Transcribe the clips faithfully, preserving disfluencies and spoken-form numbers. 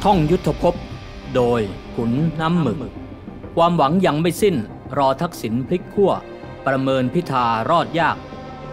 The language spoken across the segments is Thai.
ท่องยุทธภพโดยขุนน้ำหมึกความหวังยังไม่สิ้นรอทักษิณพลิกขั้วประเมินพิธารอดยาก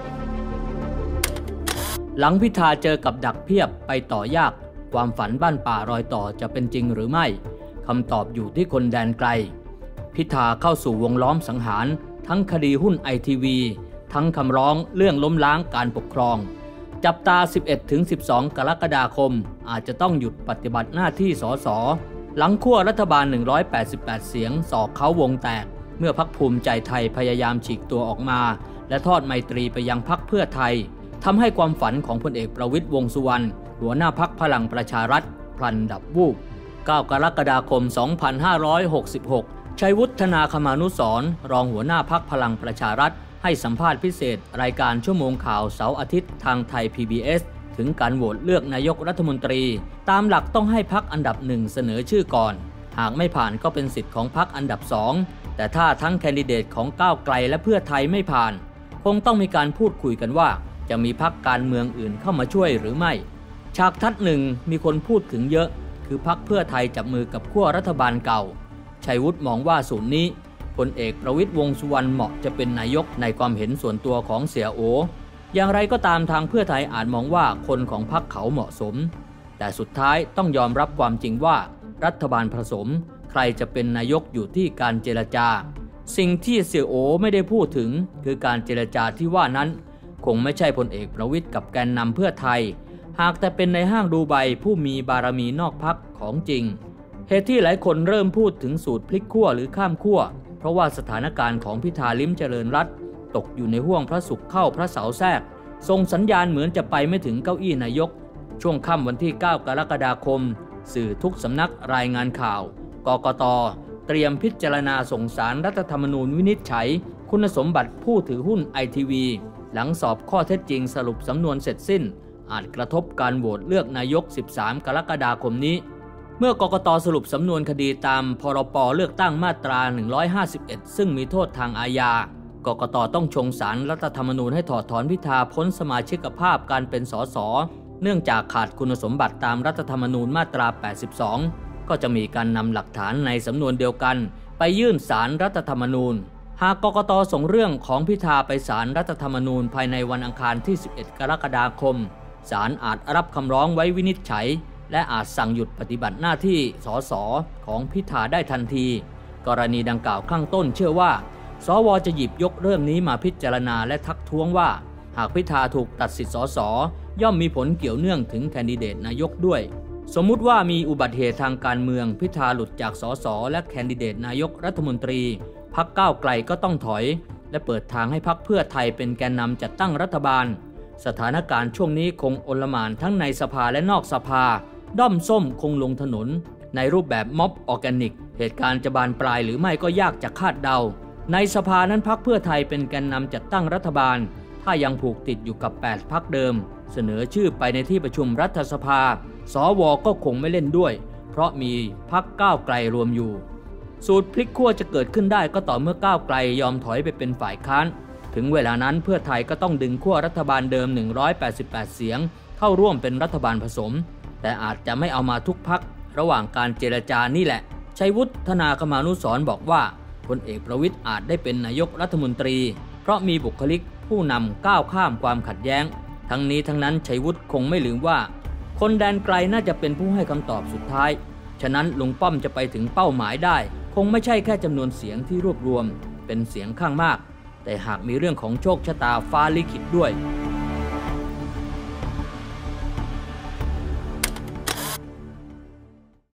หลังพิธาเจอกับดักเพียบไปต่อยากความฝันบ้านป่ารอยต่อจะเป็นจริงหรือไม่คำตอบอยู่ที่คนแดนไกลพิธาเข้าสู่วงล้อมสังหารทั้งคดีหุ้นไอทีวีทั้งคำร้องเรื่องล้มล้างการปกครองจับตา สิบเอ็ดถึงสิบสอง กรกฎาคมอาจจะต้องหยุดปฏิบัติหน้าที่สสหลังขั้วรัฐบาลหนึ่งร้อยแปดสิบแปดเสียงสอกเขาวงแตกเมื่อพรรคภูมิใจไทยพยายามฉีกตัวออกมาและทอดไมตรีไปยังพรรคเพื่อไทยทำให้ความฝันของพลเอกประวิตรวงษ์สุวรรณหัวหน้าพรรคพลังประชารัฐพลันดับวูบเก้ากรกฎาคมสองพันห้าร้อยหกสิบหกชัยวุฒนาคมานุสรณ์รองหัวหน้าพรรคพลังประชารัฐให้สัมภาษณ์พิเศษรายการชั่วโมงข่าวเสาร์อาทิตย์ทางไทย พี บี เอส ถึงการโหวตเลือกนายกรัฐมนตรีตามหลักต้องให้พรรคอันดับหนึ่งเสนอชื่อก่อนหากไม่ผ่านก็เป็นสิทธิ์ของพรรคอันดับสองแต่ถ้าทั้งแคนดิเดตของก้าวไกลและเพื่อไทยไม่ผ่านคงต้องมีการพูดคุยกันว่าจะมีพรรคการเมืองอื่นเข้ามาช่วยหรือไม่ฉากทัศน์หนึ่งมีคนพูดถึงเยอะคือพรรคเพื่อไทยจับมือกับขั้วรัฐบาลเก่าชัยวุฒิมองว่าศูนย์นี้พลเอกประวิตรวงษ์สุวรรณเหมาะจะเป็นนายกในความเห็นส่วนตัวของเสียโออย่างไรก็ตามทางเพื่อไทยอาจมองว่าคนของพรรคเขาเหมาะสมแต่สุดท้ายต้องยอมรับความจริงว่ารัฐบาลผสมใครจะเป็นนายกอยู่ที่การเจรจาสิ่งที่เสียโอไม่ได้พูดถึงคือการเจรจาที่ว่านั้นคงไม่ใช่พลเอกประวิตรกับแกนนำเพื่อไทยหากแต่เป็นในห้างดูไบผู้มีบารมีนอกพรรคของจริงเหตุที่หลายคนเริ่มพูดถึงสูตรพลิกขั้วหรือข้ามขั้วเพราะว่าสถานการณ์ของพิธาลิ้มเจริญรัตน์ตกอยู่ในห่วงพระศุกร์เข้าพระเสาร์แทรกส่งสัญญาณเหมือนจะไปไม่ถึงเก้าอี้นายกช่วงค่ำวันที่เก้ากรกฎาคมสื่อทุกสำนักรายงานข่าวกกต.เตรียมพิจารณาส่งศาลรัฐธรรมนูญวินิจฉัยคุณสมบัติผู้ถือหุ้นไอทีวีหลังสอบข้อเท็จจริงสรุปสำนวนเสร็จสิ้นอาจกระทบการโหวตเลือกนายกสิบสามกรกฎาคมนี้เมื่อกกต.สรุปสำนวนคดีตามพรบเลือกตั้งมาตราหนึ่งร้อยห้าสิบเอ็ดซึ่งมีโทษทางอาญากกต.ต้องชงศาลรัฐธรรมนูญให้ถอดถอนพิธาพ้นสมาชิกภาพการเป็นสสเนื่องจากขาดคุณสมบัติตามรัฐธรรมนูญมาตราแปดสิบสองก็จะมีการนำหลักฐานในสำนวนเดียวกันไปยื่นศาลรัฐธรรมนูญหากกกต.ส่งเรื่องของพิธาไปศาลรัฐธรรมนูญภายในวันอังคารที่สิบเอ็ดกรกฎาคมศาลอาจรับคำร้องไว้วินิจฉัยและอาจสั่งหยุดปฏิบัติหน้าที่สสของพิธาได้ทันทีกรณีดังกล่าวข้างต้นเชื่อว่าสวจะหยิบยกเรื่องนี้มาพิจารณาและทักท้วงว่าหากพิธาถูกตัดสิทธิสสย่อมมีผลเกี่ยวเนื่องถึงแคนดิเดตนายกด้วยสมมุติว่ามีอุบัติเหตุทางการเมืองพิธาหลุดจากสสและแคนดิเดตนายกรัฐมนตรีพรรคก้าวไกลก็ต้องถอยและเปิดทางให้พรรคเพื่อไทยเป็นแกนนำจัดตั้งรัฐบาลสถานการณ์ช่วงนี้คงโอลหม่านทั้งในสภาและนอกสภาด้อมส้มคงลงถนนในรูปแบบม็อบออร์แกนิกเหตุการณ์จะบานปลายหรือไม่ก็ยากจะคาดเดาในสภานั้นพรรคเพื่อไทยเป็นแกนนำจัดตั้งรัฐบาลถ้ายังผูกติดอยู่กับแปดพรรคเดิมเสนอชื่อไปในที่ประชุมรัฐสภาสวก็คงไม่เล่นด้วยเพราะมีพรรคก้าวไกลรวมอยู่สูตรพลิกขั้วจะเกิดขึ้นได้ก็ต่อเมื่อก้าวไกลยอมถอยไปเป็นฝ่ายค้านถึงเวลานั้นเพื่อไทยก็ต้องดึงขั้วรัฐบาลเดิมหนึ่งร้อยแปดสิบแปดเสียงเข้าร่วมเป็นรัฐบาลผสมแต่อาจจะไม่เอามาทุกพรรคระหว่างการเจรจานี่แหละชัยวุฒนาคมานุสรณ์บอกว่าพลเอกประวิตรอาจได้เป็นนายกรัฐมนตรีเพราะมีบุคลิกผู้นำก้าวข้ามความขัดแย้งทั้งนี้ทั้งนั้นชัยวุฒิคงไม่ลืมว่าคนแดนไกลน่าจะเป็นผู้ให้คำตอบสุดท้ายฉะนั้นลุงป้อมจะไปถึงเป้าหมายได้คงไม่ใช่แค่จำนวนเสียงที่รวบรวมเป็นเสียงข้างมากแต่หากมีเรื่องของโชคชะตาฟ้าลิขิตด้วย